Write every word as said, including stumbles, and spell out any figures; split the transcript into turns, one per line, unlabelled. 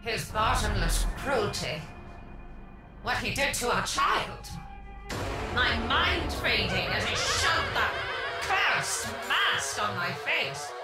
His bottomless cruelty. What he did to our child. My mind fading as he shoved that cursed mask on my face.